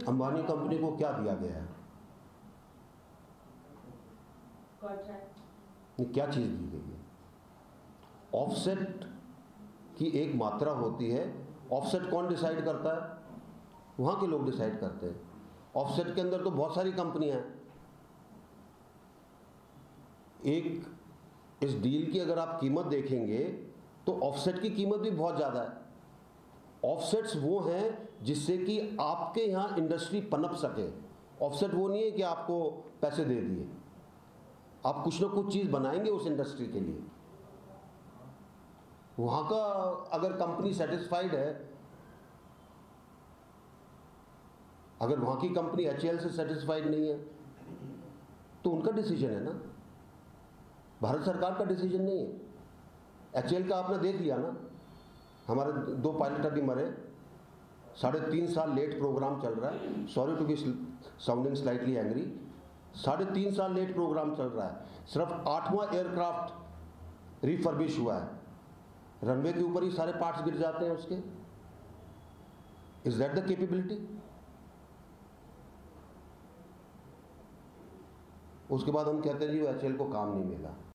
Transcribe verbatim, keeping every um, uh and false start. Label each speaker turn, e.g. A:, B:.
A: Ambani company को क्या दिया गया है? ये क्या चीज़ दी गई है? ऑफसेट की एक मात्रा होती है। ऑफसेट कौन डिसाइड करता है? वहाँ के लोग डिसाइड करते हैं। ऑफसेट के अंदर तो बहुत सारी कंपनियां हैं। एक इस डील की अगर आप कीमत देखेंगे तो ऑफसेट की कीमत भी बहुत ज़्यादा है। ऑफसेट्स वो हैं जिससे कि आपके यहाँ इंडस्ट्री पनप सके। ऑफसेट वो नहीं है कि आपको पैसे दे दिए, आप कुछ ना कुछ चीज़ बनाएंगे उस इंडस्ट्री के लिए। वहाँ का अगर कंपनी सेटिस्फाइड है, अगर वहाँ की कंपनी एच ए एल से सेटिस्फाइड नहीं है तो उनका डिसीजन है ना, भारत सरकार का डिसीजन नहीं है। एच ए एल का आपने देख लिया ना, हमारे दो पायलट अभी मरे, साढ़े तीन साल लेट प्रोग्राम चल रहा है। Sorry to be sounding slightly angry, साढ़े तीन साल लेट प्रोग्राम चल रहा है। सिर्फ आठवां एयरक्राफ्ट रिफर्बिश हुआ है, रनवे के ऊपर ही सारे पार्ट्स गिर जाते हैं उसके। Is that the capability? उसके बाद हम कहते हैं जी एच ए एल को काम नहीं मिला।